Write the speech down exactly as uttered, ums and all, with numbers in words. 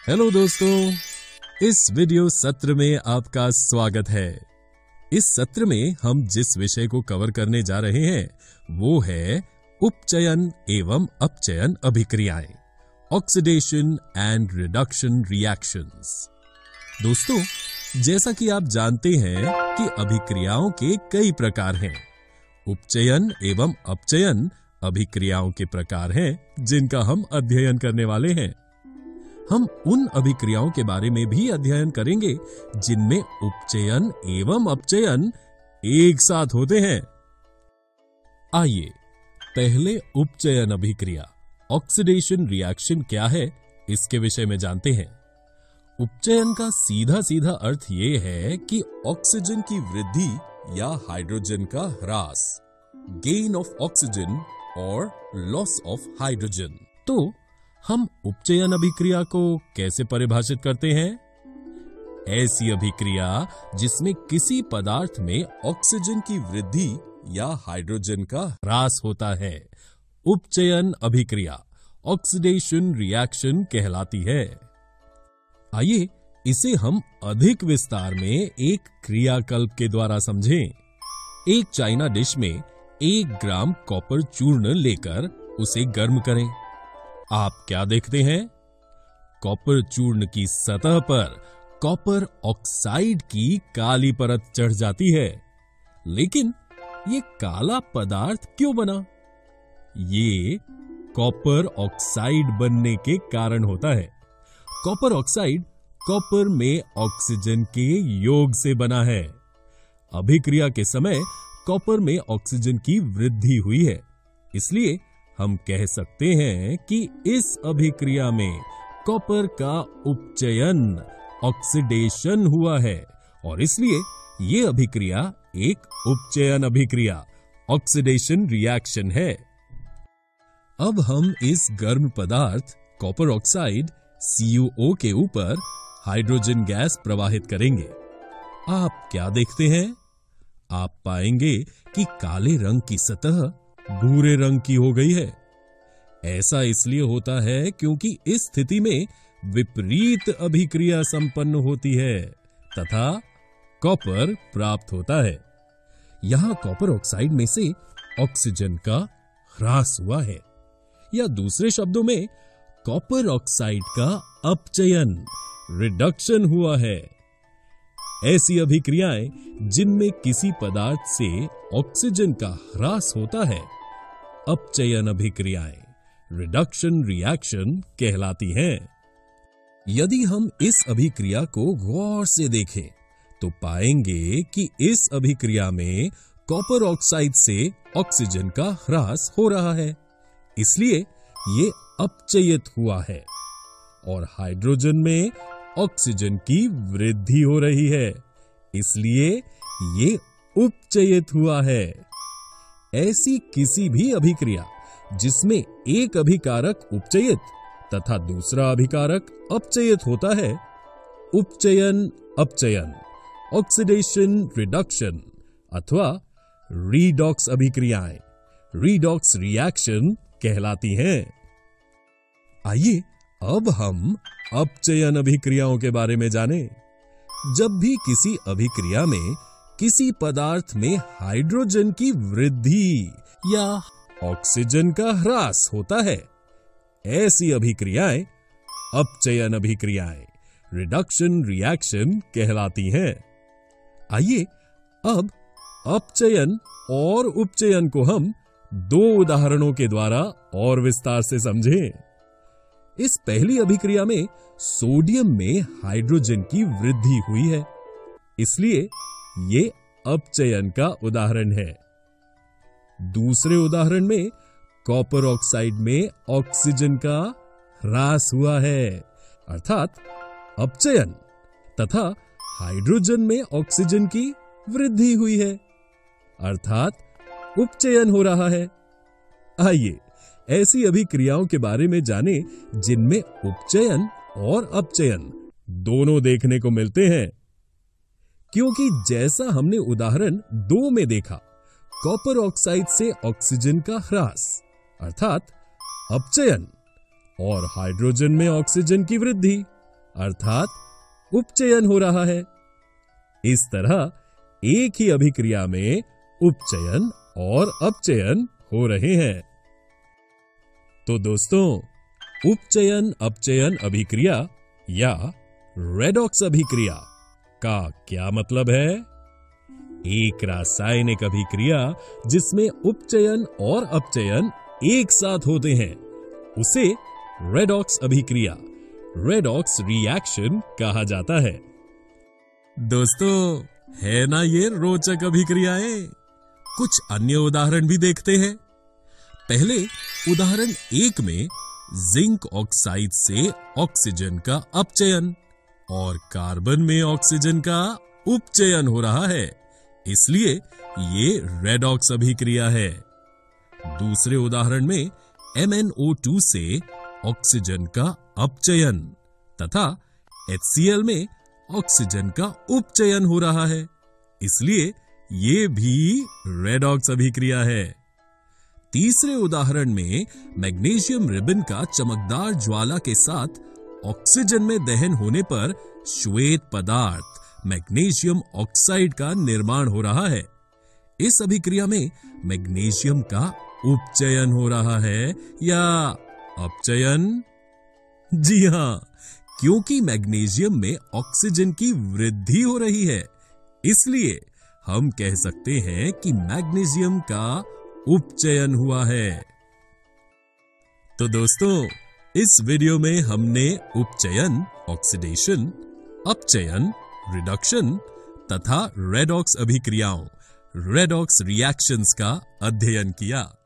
Hello दोस्तों, इस video सत्र में आपका स्वागत है। इस सत्र में हम जिस विषय को कवर करने जा रहे हैं वो है उपचयन एवं अपचयन अभिक्रियाएं, ऑक्सीडेशन एंड रिडक्शन रिएक्शंस। दोस्तों, जैसा कि आप जानते हैं कि अभिक्रियाओं के कई प्रकार हैं। उपचयन एवं अपचयन अभिक्रियाओं के प्रकार हैं जिनका हम अध्ययन करने वाले हैं। हम उन अभिक्रियाओं के बारे में भी अध्ययन करेंगे जिनमें उपचयन एवं अपचयन एक साथ होते हैं। आइए पहले उपचयन अभिक्रिया ऑक्सीडेशन रिएक्शन क्या है इसके विषय में जानते हैं। उपचयन का सीधा सीधा अर्थ यह है कि ऑक्सीजन की वृद्धि या हाइड्रोजन का ह्रास, गेन ऑफ ऑक्सीजन और लॉस ऑफ हाइड्रोजन। तो हम उपचयन अभिक्रिया को कैसे परिभाषित करते हैं? ऐसी अभिक्रिया जिसमें किसी पदार्थ में ऑक्सीजन की वृद्धि या हाइड्रोजन का ह्रास होता है, उपचयन अभिक्रिया ऑक्सीडेशन रिएक्शन कहलाती है। आइए इसे हम अधिक विस्तार में एक क्रियाकल्प के द्वारा समझें। एक चाइना डिश में एक ग्राम कॉपर चूर्ण लेकर उसे गर्म करें। आप क्या देखते हैं? कॉपर चूर्ण की सतह पर कॉपर ऑक्साइड की काली परत चढ़ जाती है। लेकिन ये काला पदार्थ क्यों बना? ये कॉपर ऑक्साइड बनने के कारण होता है। कॉपर ऑक्साइड कॉपर में ऑक्सीजन के योग से बना है। अभिक्रिया के समय कॉपर में ऑक्सीजन की वृद्धि हुई है, इसलिए हम कह सकते हैं कि इस अभिक्रिया में कॉपर का उपचयन ऑक्सीडेशन हुआ है और इसलिए यह अभिक्रिया एक उपचयन अभिक्रिया ऑक्सीडेशन रिएक्शन है। अब हम इस गर्म पदार्थ कॉपर ऑक्साइड सी ओ ओ के ऊपर हाइड्रोजन गैस प्रवाहित करेंगे। आप क्या देखते हैं? आप पाएंगे कि काले रंग की सतह भूरे रंग की हो गई है। ऐसा इसलिए होता है क्योंकि इस स्थिति में विपरीत अभिक्रिया संपन्न होती है तथा कॉपर प्राप्त होता है। यहां कॉपर ऑक्साइड में से ऑक्सीजन का ह्रास हुआ है, या दूसरे शब्दों में कॉपर ऑक्साइड का अपचयन रिडक्शन हुआ है। ऐसी अभिक्रियाएं जिनमें किसी पदार्थ से ऑक्सीजन का ह्रास होता है अपचयन अभिक्रियाएं रिडक्शन रिएक्शन कहलाती हैं। यदि हम इस अभिक्रिया को गौर से देखें तो पाएंगे कि इस अभिक्रिया में कॉपर ऑक्साइड से ऑक्सीजन का ह्रास हो रहा है, इसलिए ये अपचयित हुआ है, और हाइड्रोजन में ऑक्सीजन की वृद्धि हो रही है, इसलिए ये उपचयित हुआ है। ऐसी किसी भी अभिक्रिया जिसमें एक अभिकारक उपचयित तथा दूसरा अभिकारक अपचयित होता है, उपचयन अपचयन ऑक्सीडेशन रिडक्शन अथवा रीडॉक्स अभिक्रियाएं रीडॉक्स रिएक्शन कहलाती हैं। आइए अब हम अपचयन अभिक्रियाओं के बारे में जानें। जब भी किसी अभिक्रिया में किसी पदार्थ में हाइड्रोजन की वृद्धि या ऑक्सीजन का ह्रास होता है, ऐसी अभिक्रियाएं अपचयन अभिक्रियाएं रिडक्शन रिएक्शन कहलाती हैं। आइए अब अपचयन और उपचयन को हम दो उदाहरणों के द्वारा और विस्तार से समझें। इस पहली अभिक्रिया में सोडियम में हाइड्रोजन की वृद्धि हुई है, इसलिए ये अपचयन का उदाहरण है। दूसरे उदाहरण में कॉपर ऑक्साइड में ऑक्सीजन का ह्रास हुआ है, अर्थात अपचयन, तथा हाइड्रोजन में ऑक्सीजन की वृद्धि हुई है, अर्थात उपचयन हो रहा है। आइए ऐसी अभिक्रियाओं के बारे में जानें जिनमें उपचयन और अपचयन दोनों देखने को मिलते हैं। क्योंकि जैसा हमने उदाहरण दो में देखा, कॉपर ऑक्साइड से ऑक्सीजन का ह्रास अर्थात अपचयन और हाइड्रोजन में ऑक्सीजन की वृद्धि अर्थात उपचयन हो रहा है। इस तरह एक ही अभिक्रिया में उपचयन और अपचयन हो रहे हैं। तो दोस्तों, उपचयन अपचयन अभिक्रिया या रेडॉक्स अभिक्रिया का क्या मतलब है? एक रासायनिक अभिक्रिया जिसमें उपचयन और अपचयन एक साथ होते हैं उसे रेडॉक्स अभिक्रिया, रेडॉक्स रिएक्शन कहा जाता है। दोस्तों, है ना ये रोचक अभिक्रियाएं? कुछ अन्य उदाहरण भी देखते हैं। पहले उदाहरण एक में जिंक ऑक्साइड से ऑक्सीजन का अपचयन और कार्बन में ऑक्सीजन का उपचयन हो रहा है, इसलिए ये रेडॉक्स अभिक्रिया है। दूसरे उदाहरण में एम एन ओ टू से ऑक्सीजन का अपचयन तथा एच सी एल में ऑक्सीजन का उपचयन हो रहा है, इसलिए ये भी रेडॉक्स अभिक्रिया है। तीसरे उदाहरण में मैग्नीशियम रिबन का चमकदार ज्वाला के साथ ऑक्सीजन में दहन होने पर श्वेत पदार्थ मैग्नीशियम ऑक्साइड का निर्माण हो रहा है। इस अभिक्रिया में मैग्नीशियम का उपचयन हो रहा है या अपचयन? जी हां, क्योंकि मैग्नीशियम में ऑक्सीजन की वृद्धि हो रही है, इसलिए हम कह सकते हैं कि मैग्नीशियम का उपचयन हुआ है। तो दोस्तों, इस वीडियो में हमने उपचयन ऑक्सीडेशन, अपचयन रिडक्शन तथा रेडॉक्स अभिक्रियाओं, रेडॉक्स रिएक्शंस का अध्ययन किया।